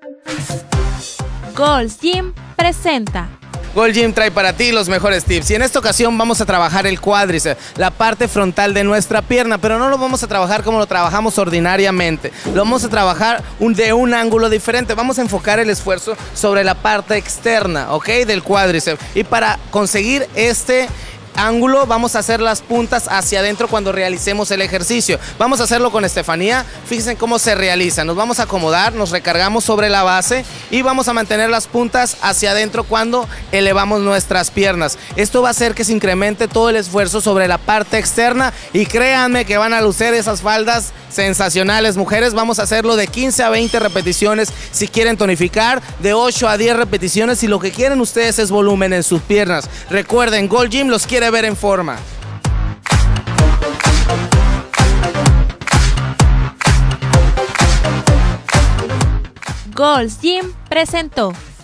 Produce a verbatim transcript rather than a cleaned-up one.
Gold's Gym presenta. Gold's Gym trae para ti los mejores tips y en esta ocasión vamos a trabajar el cuádriceps, la parte frontal de nuestra pierna, pero no lo vamos a trabajar como lo trabajamos ordinariamente, lo vamos a trabajar un, de un ángulo diferente. Vamos a enfocar el esfuerzo sobre la parte externa, ¿ok? Del cuádriceps, y para conseguir este ángulo vamos a hacer las puntas hacia adentro cuando realicemos el ejercicio. Vamos a hacerlo con Estefanía. Fíjense cómo se realiza. Nos vamos a acomodar, nos recargamos sobre la base y vamos a mantener las puntas hacia adentro cuando elevamos nuestras piernas. Esto va a hacer que se incremente todo el esfuerzo sobre la parte externa y créanme que van a lucir esas faldas sensacionales, mujeres. Vamos a hacerlo de quince a veinte repeticiones si quieren tonificar, de ocho a diez repeticiones si lo que quieren ustedes es volumen en sus piernas. Recuerden, Gold's Gym los quiere ver en forma. Gold's Gym presentó.